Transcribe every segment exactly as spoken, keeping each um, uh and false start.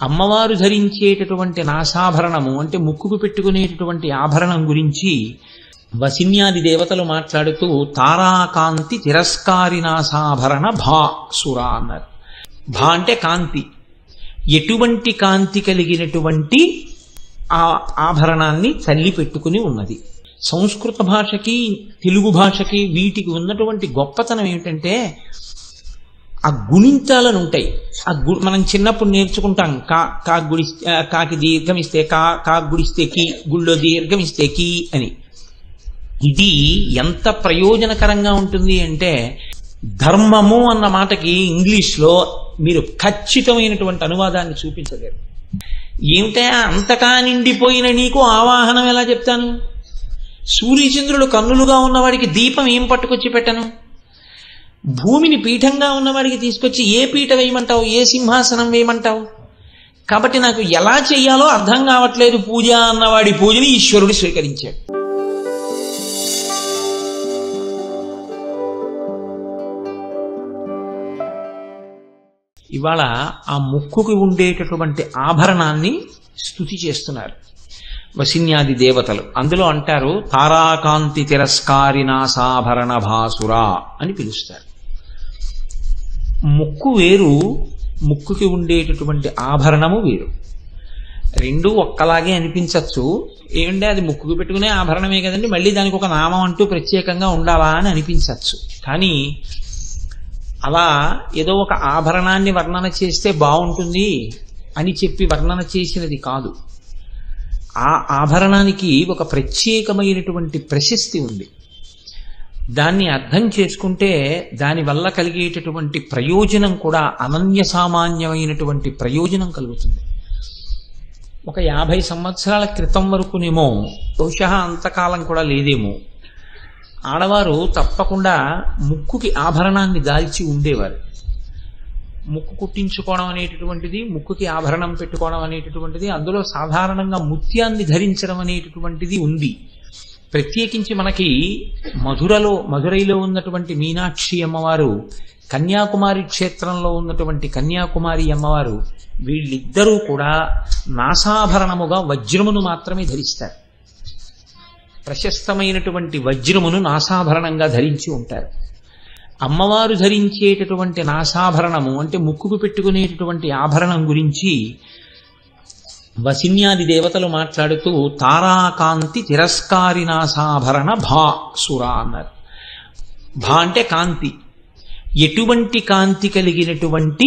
అమ్మవారు ధరించేటటువంటి నాసాభరణము అంటే ముక్కుకు పెట్టుకునేటటువంటి ఆభరణం గురించి వసిన్యాది దేవతలు మాట్లాడుతూ తారాకాంతి తిరస్కారి నాసాభరణ భా సురా అన్నారు. భా అంటే కాంతి, ఎటువంటి కాంతి కలిగినటువంటి ఆ ఆభరణాన్ని తల్లి పెట్టుకుని ఉన్నది. సంస్కృత భాషకి తెలుగు భాషకి వీటికి ఉన్నటువంటి గొప్పతనం ఏమిటంటే ఆ గుణింతాలను ఉంటాయి. ఆ గు మనం చిన్నప్పుడు నేర్చుకుంటాం, కా కా గుడి కాకి దీర్ఘం ఇస్తే కా కా గుడిస్తే కి, గుళ్ళో దీర్ఘం ఇస్తే కి అని. ఇది ఎంత ప్రయోజనకరంగా ఉంటుంది అంటే ధర్మము అన్న మాటకి ఇంగ్లీష్లో మీరు ఖచ్చితమైనటువంటి అనువాదాన్ని చూపించలేరు. ఏమిటా అంతటా నిండిపోయిన నీకు ఆవాహనం ఎలా చెప్తాను? సూర్యచంద్రుడు కన్నులుగా ఉన్నవాడికి దీపం ఏం పట్టుకొచ్చి పెట్టను? భూమిని పీఠంగా ఉన్నవాడికి తీసుకొచ్చి ఏ పీఠ వేయమంటావు, ఏ సింహాసనం వేయమంటావు? కాబట్టి నాకు ఎలా చెయ్యాలో అర్థం కావట్లేదు. పూజ అన్నవాడి పూజని ఈశ్వరుడు స్వీకరించాడు. ఇవాళ ఆ ముక్కుకి ఉండేటటువంటి ఆభరణాన్ని స్తుతి చేస్తున్నారు వసిన్యాది దేవతలు. అందులో అంటారు తారాకాంతి తిరస్కారి నాసాభరణ భాసురా అని పిలుస్తారు. ముక్కు వేరు, ముక్కుకి ఉండేటటువంటి ఆభరణము వేరు. రెండూ ఒక్కలాగే అనిపించవచ్చు. ఏంటంటే అది ముక్కుకు పెట్టుకునే ఆభరణమే కదండి, మళ్ళీ దానికి ఒక నామం అంటూ ప్రత్యేకంగా ఉండాలా అని అనిపించవచ్చు. కానీ అలా ఏదో ఒక ఆభరణాన్ని వర్ణన చేస్తే బాగుంటుంది అని చెప్పి వర్ణన చేసినది కాదు. ఆ ఆభరణానికి ఒక ప్రత్యేకమైనటువంటి ప్రశస్తి ఉంది. దాన్ని అర్థం చేసుకుంటే దానివల్ల కలిగేటటువంటి ప్రయోజనం కూడా అనన్య సామాన్యమైనటువంటి ప్రయోజనం కలుగుతుంది. ఒక యాభై సంవత్సరాల క్రితం వరకునేమో, బహుశా అంతకాలం కూడా లేదేమో, ఆడవారు తప్పకుండా ముక్కుకి ఆభరణాన్ని దాల్చి ఉండేవారు. ముక్కు కుట్టించుకోవడం అనేటటువంటిది, ముక్కుకి ఆభరణం పెట్టుకోవడం అనేటటువంటిది, అందులో సాధారణంగా ముత్యాన్ని ధరించడం అనేటటువంటిది ఉంది. ప్రత్యేకించి మనకి మధురలో మధురైలో ఉన్నటువంటి మీనాక్షి అమ్మవారు, కన్యాకుమారి క్షేత్రంలో ఉన్నటువంటి కన్యాకుమారి అమ్మవారు, వీళ్ళిద్దరూ కూడా నాసాభరణముగా వజ్రమును మాత్రమే ధరిస్తారు. ప్రశస్తమైనటువంటి వజ్రమును నాసాభరణంగా ధరించి ఉంటారు. అమ్మవారు ధరించేటటువంటి నాసాభరణము అంటే ముక్కుకు పెట్టుకునేటటువంటి ఆభరణం గురించి వసిన్యాది దేవతలు మాట్లాడుతూ తారాకాంతి తిరస్కారి నాసాభరణ భా సురా అన్నారు. భా అంటే కాంతి, ఎటువంటి కాంతి కలిగినటువంటి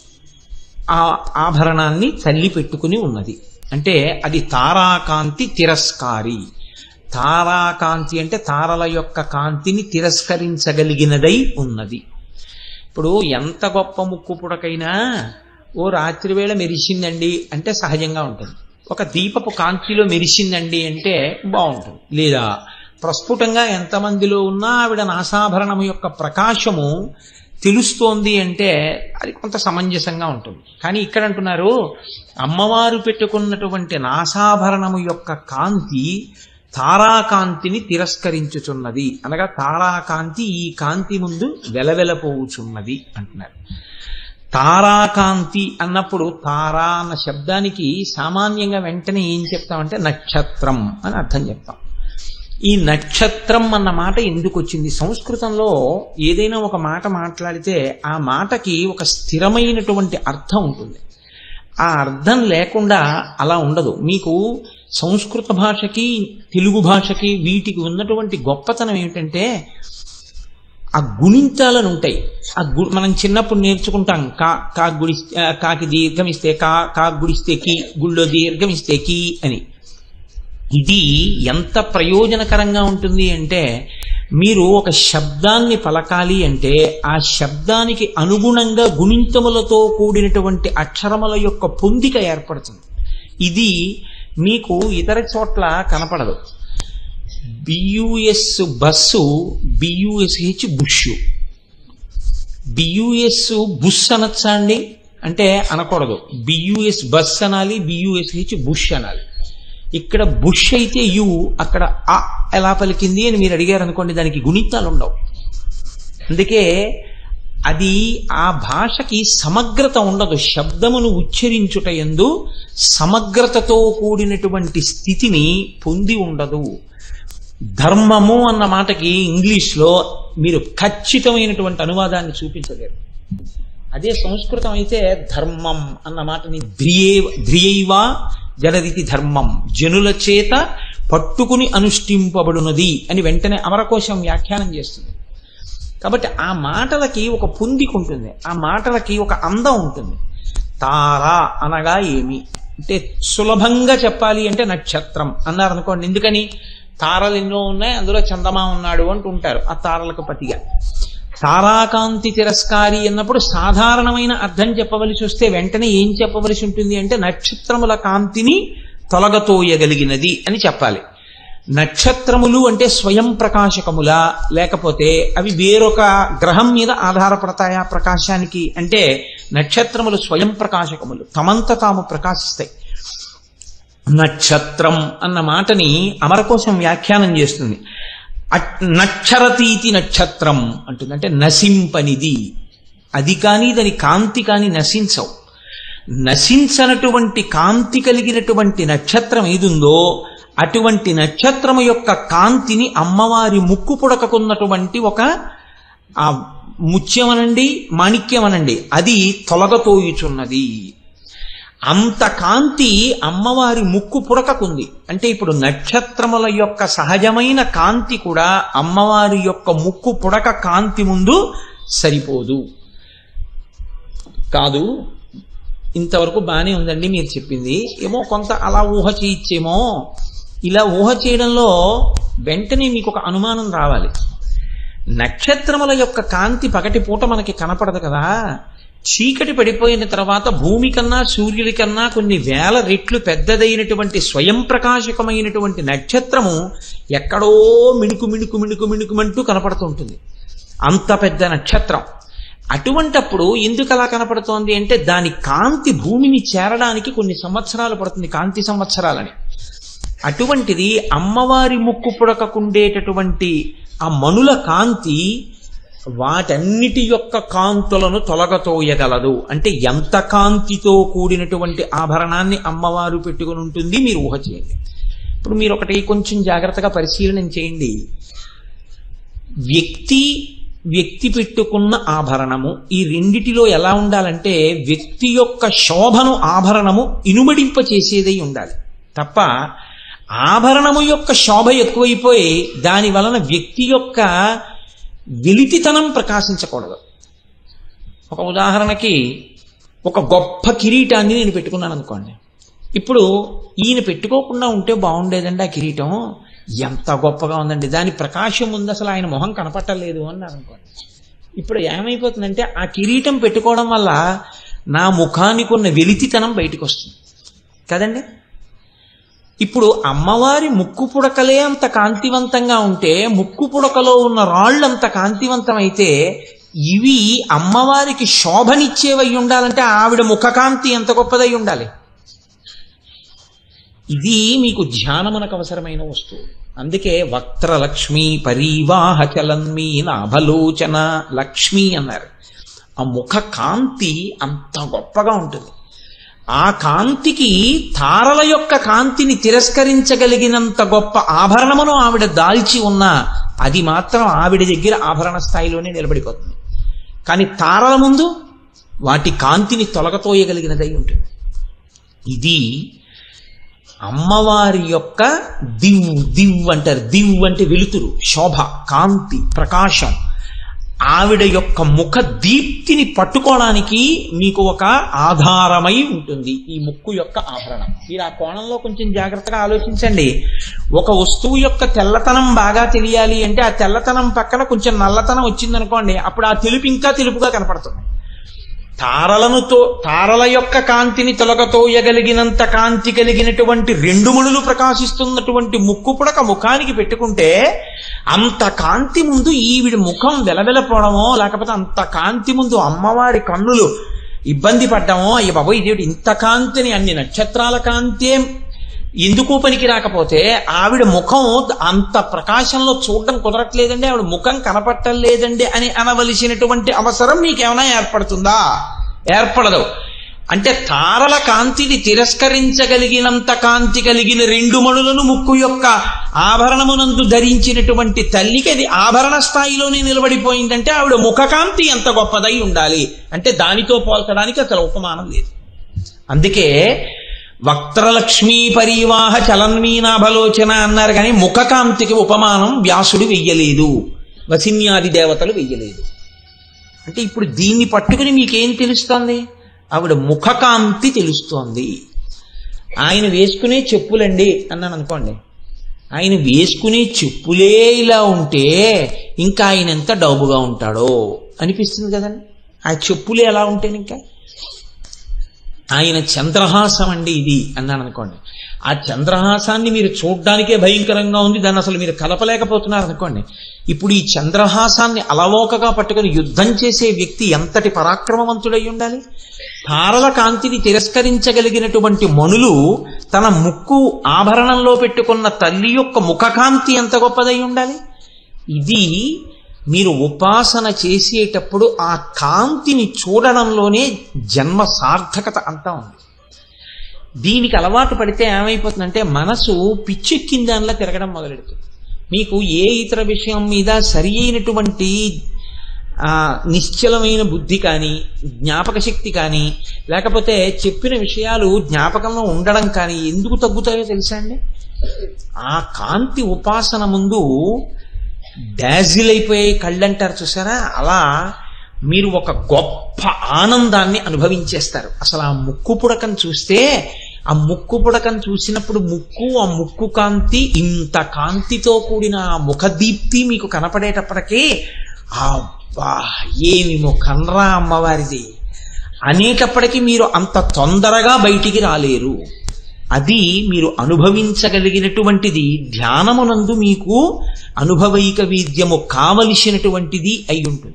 ఆ ఆభరణాన్ని తల్లి పెట్టుకుని ఉన్నది. అంటే అది తారాకాంతి తిరస్కారి. తారాకాంతి అంటే తారల యొక్క కాంతిని తిరస్కరించగలిగినదై ఉన్నది. ఇప్పుడు ఎంత గొప్ప ముక్కు పుడకైనా ఓ రాత్రి వేళ మెరిసిందండి అంటే సహజంగా ఉంటుంది. ఒక దీపపు కాంతిలో మెరిసిందండి అంటే బాగుంటుంది. లేదా ప్రస్ఫుటంగా ఎంతమందిలో ఉన్నా ఆవిడ నాసాభరణము యొక్క ప్రకాశము తెలుస్తోంది అంటే అది కొంత సమంజసంగా ఉంటుంది. కానీ ఇక్కడ అంటున్నారు అమ్మవారు పెట్టుకున్నటువంటి నాసాభరణము యొక్క కాంతి తారాకాంతిని తిరస్కరించుచున్నది. అనగా తారాకాంతి ఈ కాంతి ముందు వెలవెలపోవుచున్నది అంటున్నారు. తారాకాంతి అన్నప్పుడు తారా అన్న శబ్దానికి సామాన్యంగా వెంటనే ఏం చెప్తామంటే నక్షత్రం అని అర్థం చెప్తాం. ఈ నక్షత్రం అన్న మాట ఎందుకు వచ్చింది? సంస్కృతంలో ఏదైనా ఒక మాట మాట్లాడితే ఆ మాటకి ఒక స్థిరమైనటువంటి అర్థం ఉంటుంది. ఆ అర్థం లేకుండా అలా ఉండదు. మీకు సంస్కృత భాషకి తెలుగు భాషకి వీటికి ఉన్నటువంటి గొప్పతనం ఏమిటంటే ఆ గుణింతాలను ఉంటాయి. ఆ గు మనం చిన్నప్పుడు నేర్చుకుంటాం, కా కా గుడి కాకి దీర్ఘం ఇస్తే కా కా గుడిస్తే కి, గుళ్ళో దీర్ఘం ఇస్తే కి అని. ఇది ఎంత ప్రయోజనకరంగా ఉంటుంది అంటే మీరు ఒక శబ్దాన్ని పలకాలి అంటే ఆ శబ్దానికి అనుగుణంగా గుణింతములతో కూడినటువంటి అక్షరముల యొక్క పొందిక ఏర్పడుతుంది. ఇది మీకు ఇతర చోట్ల కనపడదు. B U S bus, B U S H bush. B U S bush అనొచ్చా అండి అంటే అనకూడదు. బియుఎస్ బస్ అనాలి, బియుఎస్హెచ్ బుష్ అనాలి. ఇక్కడ బుష్ అయితే యు, అక్కడ ఆ ఎలా పలికింది అని మీరు అడిగారు అనుకోండి, దానికి గుణితాలు ఉండవు. అందుకే అది ఆ భాషకి సమగ్రత ఉండదు. శబ్దమును ఉచ్చరించుట యందు సమగ్రతతో కూడినటువంటి స్థితిని పొంది ఉండదు. ధర్మము అన్న మాటకి ఇంగ్లీష్లో మీరు ఖచ్చితమైనటువంటి అనువాదాన్ని చూపించలేరు. అదే సంస్కృతం అయితే ధర్మం అన్న మాటని ధ్రియే ధ్రియైవ జనరితి ధర్మం, జనుల చేత పట్టుకుని అనుష్ఠింపబడునది అని వెంటనే అమరకోశం వ్యాఖ్యానం చేస్తుంది. కాబట్టి ఆ మాటలకి ఒక పొందిక ఉంటుంది, ఆ మాటలకి ఒక అందం ఉంటుంది. తార అనగా ఏమి అంటే సులభంగా చెప్పాలి అంటే నక్షత్రం అన్నారు అనుకోండి. ఎందుకని తారలు ఎన్నో ఉన్నాయి, అందులో చందమా ఉన్నాడు అంటుంటారు ఆ తారలకు పతిగా. తారాకాంతి తిరస్కారి అన్నప్పుడు సాధారణమైన అర్థం చెప్పవలసి వస్తే వెంటనే ఏం చెప్పవలసి ఉంటుంది అంటే నక్షత్రముల కాంతిని తొలగతోయగలిగినది అని చెప్పాలి. నక్షత్రములు అంటే స్వయం ప్రకాశకములా, లేకపోతే అవి వేరొక గ్రహం మీద ఆధారపడతాయా ప్రకాశానికి అంటే నక్షత్రములు స్వయం ప్రకాశకములు, తమంత తాము ప్రకాశిస్తాయి. నక్షత్రం అన్న మాటని అమరకోశం వ్యాఖ్యానం చేస్తుంది. నక్షరతీతి నక్షత్రం అంటుంది, అంటే నశింపనిది. అది కానీ దాని కాంతి కానీ నశించవు. నశించనటువంటి కాంతి కలిగినటువంటి నక్షత్రం ఏదుందో అటువంటి నక్షత్రము యొక్క కాంతిని అమ్మవారి ముక్కు పుడకకున్నటువంటి ఒక ఆ ముత్యమనండి మాణిక్యమనండి అది తొలగతోయుచున్నది. అంత కాంతి అమ్మవారి ముక్కు పుడకకుంది. అంటే ఇప్పుడు నక్షత్రముల యొక్క సహజమైన కాంతి కూడా అమ్మవారి యొక్క ముక్కు పుడక కాంతి ముందు సరిపోదు. కాదు, ఇంతవరకు బాగానే ఉందండి మీరు చెప్పింది, ఏమో కొంత అలా ఊహ చేయొచ్చేమో. ఇలా ఊహ చేయడంలో వెంటనే మీకు ఒక అనుమానం రావాలి. నక్షత్రముల యొక్క కాంతి పగటి పూట మనకి కనపడదు కదా, చీకటి పడిపోయిన తర్వాత భూమి కన్నా సూర్యుడి కన్నా కొన్ని వేల రెట్లు పెద్దదైనటువంటి స్వయం ప్రకాశకమైనటువంటి నక్షత్రము ఎక్కడో మిణుకు మిణుకు మిణుకు మిణుకుమంటూ కనపడుతుంటుంది. అంత పెద్ద నక్షత్రం. అటువంటప్పుడు ఎందుకు అలా కనపడుతోంది అంటే దాని కాంతి భూమిని చేరడానికి కొన్ని సంవత్సరాలు పడుతుంది, కాంతి సంవత్సరాలని. అటువంటిది అమ్మవారి ముక్కు పుడకకుండేటటువంటి ఆ మనుల కాంతి వాటన్నిటి యొక్క కాంతులను తొలగతోయగలదు. అంటే ఎంత కాంతితో కూడినటువంటి ఆభరణాన్ని అమ్మవారు పెట్టుకుని ఉంటుంది మీరు ఊహ చేయండి. ఇప్పుడు మీరు ఒకటి కొంచెం జాగ్రత్తగా పరిశీలన చేయండి. వ్యక్తి వ్యక్తి పెట్టుకున్న ఆభరణము ఈ రెండిటిలో ఎలా ఉండాలంటే వ్యక్తి యొక్క శోభను ఆభరణము ఇనుమడింప చేసేదై ఉండాలి తప్ప ఆభరణము యొక్క శోభ ఎక్కువైపోయి దాని వలన వ్యక్తి యొక్క వెలితితనం ప్రకాశించకూడదు. ఒక ఉదాహరణకి ఒక గొప్ప కిరీటాన్ని నేను పెట్టుకున్నాను అనుకోండి. ఇప్పుడు ఈయన పెట్టుకోకుండా ఉంటే బాగుండేదండి, ఆ కిరీటం ఎంత గొప్పగా ఉందండి, దాని ప్రకాశం ఉంది, అసలు ఆయన మొహం కనపట్టలేదు అన్నారు అనుకోండి. ఇప్పుడు ఏమైపోతుందంటే ఆ కిరీటం పెట్టుకోవడం వల్ల నా ముఖానికి ఉన్న వెలితితనం బయటకు వస్తుంది కదండి. ఇప్పుడు అమ్మవారి ముక్కు పుడకలే అంత కాంతివంతంగా ఉంటే ముక్కు పుడకలో ఉన్న రాళ్ళు అంత కాంతివంతమైతే ఇవి అమ్మవారికి శోభనిచ్చేవై ఉండాలంటే ఆవిడ ముఖకాంతి ఎంత గొప్పదై ఉండాలి. ఇది మీకు ధ్యానమునకు అవసరమైన వస్తువు. అందుకే వక్త్రలక్ష్మి పరీవాహ చలన్మి నాభలోచన లక్ష్మి అన్నారు. ఆ ముఖ కాంతి అంత గొప్పగా ఉంటుంది. ఆ కాంతికి తారల యొక్క కాంతిని తిరస్కరించగలిగినంత గొప్ప ఆభరణమును ఆవిడ దాల్చి ఉన్నా అది మాత్రం ఆవిడ దగ్గర ఆభరణ స్థాయిలోనే నిలబడిపోతుంది. కానీ తారల ముందు వాటి కాంతిని తొలగతోయగలిగినదై ఉంటుంది. ఇది అమ్మవారి యొక్క దివ్ దివ్ అంటారు. దివ్ అంటే వెలుతురు, శోభ, కాంతి, ప్రకాశం. ఆవిడ యొక్క ముఖ దీప్తిని పట్టుకోవడానికి మీకు ఒక ఆధారమై ఉంటుంది ఈ ముక్కు యొక్క ఆభరణం. మీరు ఆ కోణంలో కొంచెం జాగ్రత్తగా ఆలోచించండి. ఒక వస్తువు యొక్క తెల్లతనం బాగా తెలియాలి అంటే ఆ తెల్లతనం పక్కన కొంచెం నల్లతనం వచ్చిందనుకోండి, అప్పుడు ఆ తెలుపు ఇంకా తెలుపుగా కనపడుతుంది. తారలను తో తారల యొక్క కాంతిని తొలగతోయగలిగినంత కాంతి కలిగినటువంటి రెండు ముడులు ప్రకాశిస్తున్నటువంటి ముక్కు పుడక ముఖానికి పెట్టుకుంటే అంత కాంతి ముందు ఈవిడి ముఖం వెలవెలపోవడమో లేకపోతే అంత కాంతి ముందు అమ్మవారి కన్నులు ఇబ్బంది పడ్డామో, అయ్య బాబోయ్ ఇదేమిటి ఇంత కాంతిని, అన్ని నక్షత్రాల కాంతి ఎందుకు పనికి రాకపోతే ఆవిడ ముఖం అంత ప్రకాశంలో చూడడం కుదరట్లేదండి, ఆవిడ ముఖం కనపట్టలేదండి అని అనవలసినటువంటి అవసరం మీకేమైనా ఏర్పడుతుందా? ఏర్పడదు. అంటే తారల కాంతిని తిరస్కరించగలిగినంత కాంతి కలిగిన రెండు మణులను ముక్కు యొక్క ఆభరణమునందు ధరించినటువంటి తల్లికి అది ఆభరణ స్థాయిలోనే నిలబడిపోయిందంటే ఆవిడ ముఖకాంతి ఎంత గొప్పదై ఉండాలి అంటే దానితో పోల్చడానికి అసలు ఉపమానం లేదు. అందుకే వక్త్రలక్ష్మీ పరివాహ చలన్మీనాభలోచన అన్నారు, కానీ ముఖకాంతికి ఉపమానం వ్యాసుడు వెయ్యలేదు, వసిన్యాది దేవతలు వెయ్యలేదు. అంటే ఇప్పుడు దీన్ని పట్టుకుని మీకేం తెలుస్తోంది? ఆవిడ ముఖకాంతి తెలుస్తోంది. ఆయన వేసుకునే చెప్పులండి అన్నాను అనుకోండి, ఆయన వేసుకునే చెప్పులే ఇలా ఉంటే ఇంకా ఆయన ఎంత డౌబుగా ఉంటాడో అనిపిస్తుంది కదండి. ఆ చెప్పులే ఎలా ఉంటాయి, ఇంకా ఆయన చంద్రహాసం అండి ఇది అన్నాను అనుకోండి, ఆ చంద్రహాసాన్ని మీరు చూడ్డానికే భయంకరంగా ఉంది, దాన్ని అసలు మీరు కలపలేకపోతున్నారు అనుకోండి. ఇప్పుడు ఈ చంద్రహాసాన్ని అలవోకగా పట్టుకుని యుద్ధం చేసే వ్యక్తి ఎంతటి పరాక్రమవంతుడై ఉండాలి? తారల కాంతిని తిరస్కరించగలిగినటువంటి మణులు తన ముక్కు ఆభరణంలో పెట్టుకున్న తల్లి యొక్క ముఖకాంతి ఎంత గొప్పదై ఉండాలి? ఇది మీరు ఉపాసన చేసేటప్పుడు ఆ కాంతిని చూడడంలోనే జన్మ సార్థకత అంతా ఉంది. దీనికి అలవాటు పడితే ఏమైపోతుందంటే మనసు పిచ్చెక్కిన దానిలా తిరగడం మొదలెడుతుంది. మీకు ఏ ఇతర విషయం మీద సరి అయినటువంటి నిశ్చలమైన బుద్ధి కానీ జ్ఞాపక శక్తి కానీ లేకపోతే చెప్పిన విషయాలు జ్ఞాపకంలో ఉండడం కానీ ఎందుకు తగ్గుతాయో తెలుసా అండి? ఆ కాంతి ఉపాసన ముందు డాజిల్ అయిపోయే కళ్ళు అంటారు చూసారా, అలా మీరు ఒక గొప్ప ఆనందాన్ని అనుభవించేస్తారు. అసలు ఆ ముక్కు పుడకను చూస్తే, ఆ ముక్కు పుడకను చూసినప్పుడు ముక్కు ఆ ముక్కు కాంతి ఇంత కాంతితో కూడిన ఆ ముఖదీప్తి మీకు కనపడేటప్పటికీ అబ్బా ఏమి ముఖంరా అమ్మవారిది అనేటప్పటికీ మీరు అంత తొందరగా బయటికి రాలేరు. అది మీరు అనుభవించగలిగినటువంటిది ధ్యానమునందు మీకు అనుభవైక వీద్యము కావలసినటువంటిది అయి ఉంటుంది.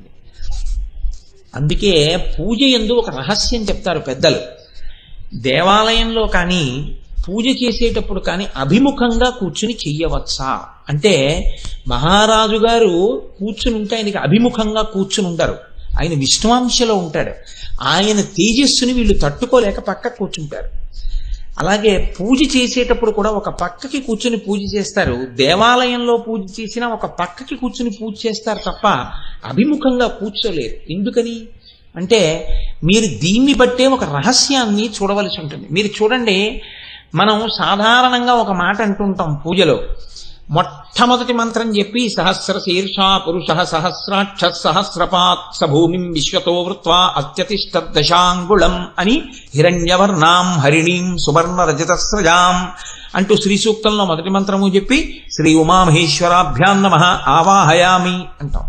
అందుకే పూజ యందు ఒక రహస్యం చెప్తారు పెద్దలు. దేవాలయంలో కానీ పూజ చేసేటప్పుడు కానీ అభిముఖంగా కూర్చుని చెయ్యవచ్చా అంటే, మహారాజు గారు కూర్చుని ఉంటే ఆయనకి అభిముఖంగా కూర్చుని ఉంటారు, ఆయన విష్ణువాంశలో ఉంటాడు, ఆయన తేజస్సుని వీళ్ళు తట్టుకోలేక పక్క కూర్చుంటారు. అలాగే పూజ చేసేటప్పుడు కూడా ఒక పక్కకి కూర్చుని పూజ చేస్తారు. దేవాలయంలో పూజ చేసినా ఒక పక్కకి కూర్చుని పూజ చేస్తారు తప్ప అభిముఖంగా కూర్చోలేరు. ఎందుకని అంటే మీరు దీన్ని బట్టే ఒక రహస్యాన్ని చూడవలసి ఉంటుంది. మీరు చూడండి, మనం సాధారణంగా ఒక మాట అంటుంటాం పూజలో, మొట్టమొదటి మంత్రం చెప్పి సహస్ర శీర్ష పురుష సహస్రాక్ష సహస్రపాత్ సభూమిం విశ్వతో వృత్వా అత్యతిష్ట దశాంగుళం అని హిరణ్యవర్ణాం హరిణీం సువర్ణ రజతస్రజాం అంటూ శ్రీ సూక్తంలో మొదటి మంత్రము చెప్పి శ్రీ ఉమామహేశ్వరాభ్యాం నమః ఆవాహయామి అంటాం.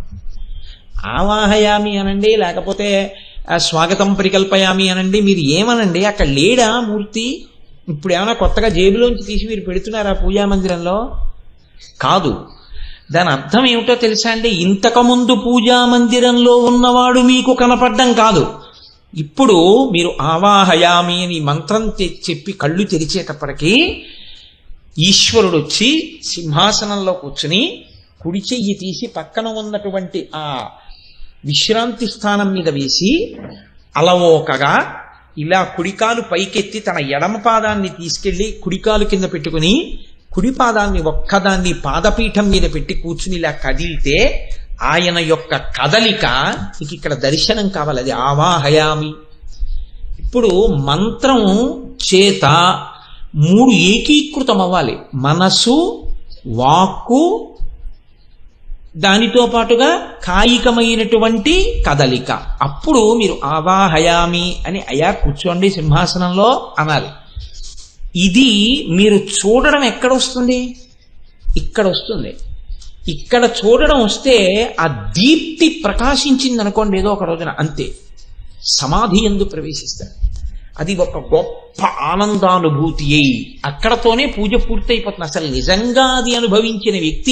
ఆవాహయామి అనండి, లేకపోతే స్వాగతం పరికల్పయామి అనండి, మీరు ఏమనండి, అక్కడ లేడా మూర్తి? ఇప్పుడు ఏమైనా కొత్తగా జేబులోంచి తీసి మీరు పెడుతున్నారా పూజా మందిరంలో? కాదు. దాని అర్థం ఏమిటో తెలుసా అండి? ఇంతకుముందు పూజా మందిరంలో ఉన్నవాడు మీకు కనపడ్డం కాదు. ఇప్పుడు మీరు ఆవాహయామి అని మంత్రం చెప్పి కళ్ళు తెరిచేటప్పటికీ ఈశ్వరుడు వచ్చి సింహాసనంలో కూర్చుని కుడి చెయ్యి తీసి పక్కన ఉన్నటువంటి ఆ విశ్రాంతి స్థానం మీద వేసి అలవోకగా ఇలా కుడికాలు పైకెత్తి తన ఎడమ పాదాన్ని తీసుకెళ్లి కుడికాలు కింద పెట్టుకుని కుడి పాదాన్ని ఒక్కదాన్ని పాదపీఠం మీద పెట్టి కూర్చుని ఇలా కదిలితే ఆయన యొక్క కదలిక మీకు ఇక్కడ దర్శనం కావాలి. అది ఆవాహయామి. ఇప్పుడు మంత్రం చేత మూడు ఏకీకృతం అవ్వాలి, మనసు, వాక్కు, దానితో పాటుగా కాయికమైనటువంటి కదలిక. అప్పుడు మీరు ఆవాహయామి అని అయా కూర్చోండి సింహాసనంలో అనాలి. ఇది మీరు చూడడం ఎక్కడ వస్తుంది? ఇక్కడ వస్తుంది. ఇక్కడ చూడడం వస్తే ఆ దీప్తి ప్రకాశించింది అనుకోండి ఏదో ఒక రోజున, అంతే సమాధి యందు ప్రవేశిస్తారు. అది ఒక గొప్ప ఆనందానుభూతి అయి అక్కడతోనే పూజ పూర్తయిపోతుంది. అసలు నిజంగా అది అనుభవించిన వ్యక్తి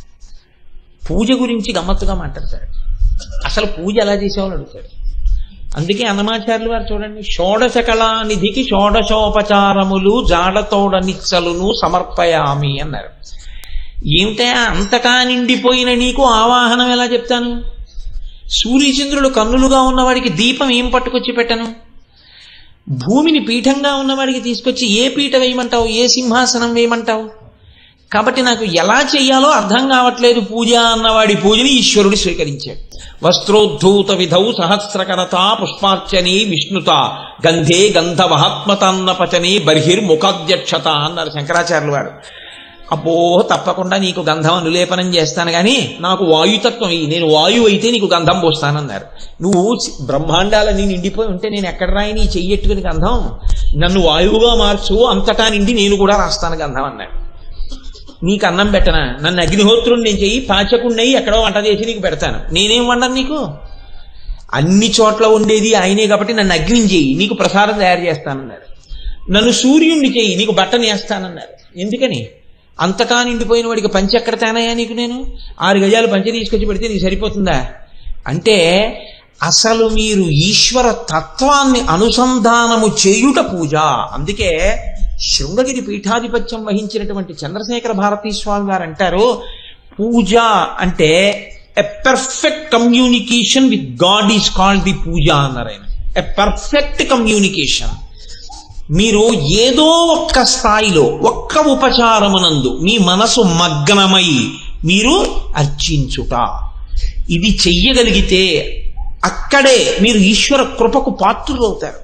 పూజ గురించి గమ్మత్తుగా మాట్లాడతాడు. అసలు పూజ ఎలా చేసేవాళ్ళు అడుగుతాడు. అందుకే అన్నమాచార్యులు వారు చూడండి, షోడశ కళానిధికి షోడశోపచారములు జాడతోడ నిచ్చలును సమర్పయామి అన్నారు. ఏమిటా అంతటా నిండిపోయిన నీకు ఆవాహనం ఎలా చెప్తాను? సూర్యచంద్రుడు కన్నులుగా ఉన్నవాడికి దీపం ఏం పట్టుకొచ్చి పెట్టను? భూమిని పీఠంగా ఉన్నవాడికి తీసుకొచ్చి ఏ పీఠ వేయమంటావు, ఏ సింహాసనం వేయమంటావు? కాబట్టి నాకు ఎలా చెయ్యాలో అర్థం కావట్లేదు. పూజ అన్నవాడి పూజని ఈశ్వరుడు స్వీకరించాడు. వస్త్రోద్ధూత విధౌ సహస్రకరత పుష్పార్చనే విష్ణుత గంధే గంధవహాత్మతాన్న పచనే బర్హిర్ముఖాధ్యక్షత అన్నారు శంకరాచార్యులు వారు. అబ్బో తప్పకుండా నీకు గంధం అనులేపనం చేస్తాను, కానీ నాకు వాయుతత్వం ఇవి, నేను వాయువు అయితే నీకు గంధం పోస్తానన్నారు. నువ్వు బ్రహ్మాండాలని నిండిపోయి ఉంటే నేను ఎక్కడ రాయి నీ చెయ్యెట్టుకుని గంధం? నన్ను వాయువుగా మార్చు, అంతటా నిండి నేను కూడా రాస్తాను గంధం అన్నాడు. నీకు అన్నం పెట్టనా? నన్ను అగ్నిహోత్రుని నేను చెయ్యి, పాచకుండయి ఎక్కడో వంట చేసి నీకు పెడతాను. నేనేం వండను నీకు? అన్ని చోట్ల ఉండేది ఆయనే కాబట్టి నన్ను అగ్నిని చెయ్యి, నీకు ప్రసాదం తయారు చేస్తానన్నారు. నన్ను సూర్యుడిని చెయ్యి, నీకు బట్టని వేస్తానన్నారు. ఎందుకని? అంతటా నిండిపోయిన వాడికి పంచి ఎక్కడ తేనాయా నీకు? నేను ఆరు గజాలు పంచి తీసుకొచ్చి పెడితే నీకు సరిపోతుందా? అంటే అసలు మీరు ఈశ్వర తత్వాన్ని అనుసంధానము చేయుట పూజ. అందుకే శృంగగిరి పీఠాధిపత్యం వహించినటువంటి చంద్రశేఖర భారతీ స్వామి గారు అంటారు, పూజ అంటే a perfect communication with God is called the puja అన్నారు ఆయన. A perfect communication. మీరు ఏదో ఒక్క స్థాయిలో ఒక్క ఉపచారమునందు మీ మనసు మగ్నమై మీరు అర్చించుట, ఇది చెయ్యగలిగితే అక్కడే మీరు ఈశ్వర కృపకు పాత్రులవుతారు.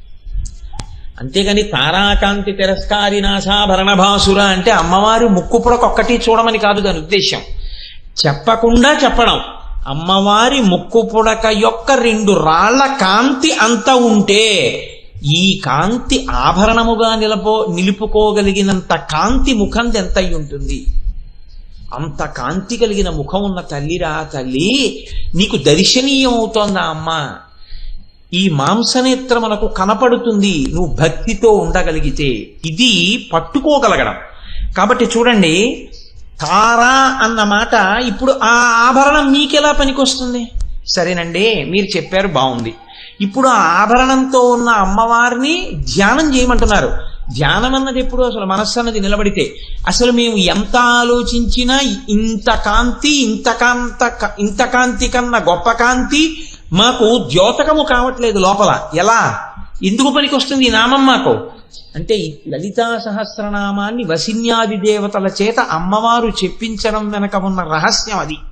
అంతేగాని తారాకాంతి తిరస్కారి నాశాభరణ భాసుర అంటే అమ్మవారి ముక్కు పుడకొక్కటి చూడమని కాదు దాని ఉద్దేశం. చెప్పకుండా చెప్పడం, అమ్మవారి ముక్కు పుడక యొక్క రెండు రాళ్ల కాంతి అంత ఉంటే ఈ కాంతి ఆభరణముగా నిలపో నిలుపుకోగలిగినంత కాంతి ముఖం ఎంత అయి ఉంటుంది? అంత కాంతి కలిగిన ముఖం ఉన్న తల్లిరా తల్లి, నీకు దర్శనీయం అవుతోందా అమ్మ? ఈ మాంసనేత్రమునకు కనపడుతుంది నువ్వు భక్తితో ఉండగలిగితే. ఇది పట్టుకోగలగడం. కాబట్టి చూడండి, తారా అన్న మాట ఇప్పుడు ఆ ఆభరణం మీకెలా పనికొస్తుంది? సరేనండి మీరు చెప్పారు, బాగుంది. ఇప్పుడు ఆ ఆభరణంతో ఉన్న అమ్మవారిని ధ్యానం చేయమంటున్నారు. ధ్యానం అన్నది ఎప్పుడు? అసలు మనస్సు అన్నది నిలబడితే. అసలు మేము ఎంత ఆలోచించినా ఇంత కాంతి ఇంత కాంత ఇంత కాంతి కన్నా గొప్ప కాంతి మాకు ద్యోతకము కావట్లేదు లోపల. ఎలా? ఎందుకు పనికొస్తుంది ఈ నామం మాకు అంటే, లలితా సహస్రనామాన్ని వసిన్యాది దేవతల చేత అమ్మవారు చెప్పించడం వెనక ఉన్న రహస్యం అది.